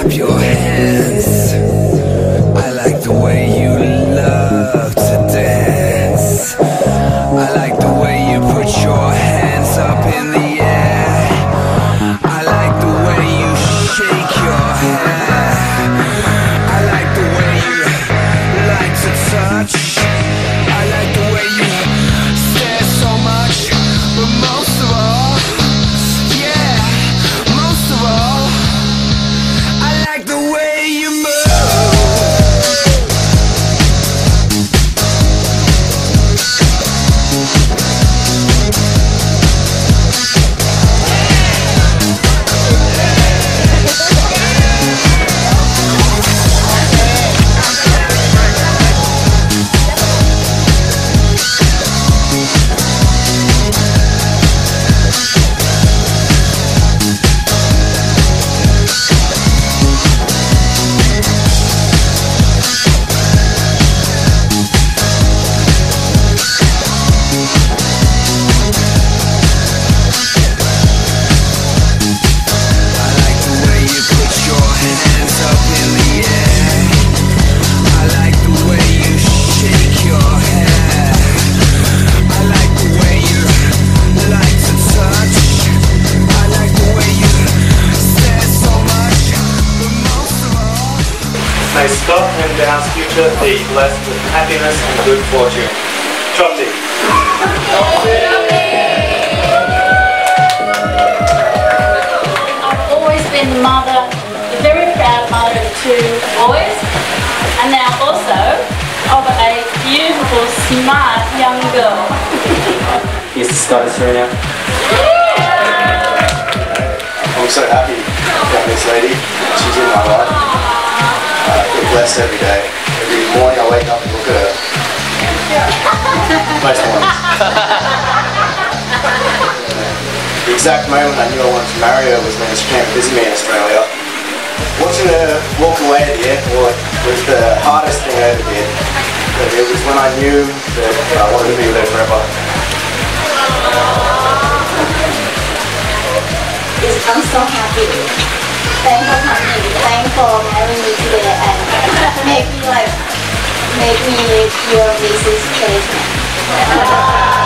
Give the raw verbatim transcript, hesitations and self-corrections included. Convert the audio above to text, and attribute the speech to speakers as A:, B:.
A: clap your hands. I like the way you love to dance. I like the way you put your hands up in the air. I like the way you shake your hair. I like the way you like to touch. I like the way you stare so much. But most of all, yeah, most of all, I like the way you move.
B: May Scott and Dan's future be blessed with happiness and good fortune. Chopti.
C: I've always been the mother, the very proud mother of two boys, and now also of a beautiful, smart young girl.
D: Here's to Scott and Serena.
E: I'm so happy to have this lady. She's in my life. Uh, I feel blessed every day. Every morning I wake up and look at her. Most mornings. The exact moment I knew I wanted to marry her was when she came to visit me in Australia. Watching her walk away at the airport was the hardest thing I ever did. But it was when I knew that I wanted to be with her forever.
F: I'm so happy. Thank for coming. Thank for marrying me today and make me like make me your Missus Placement.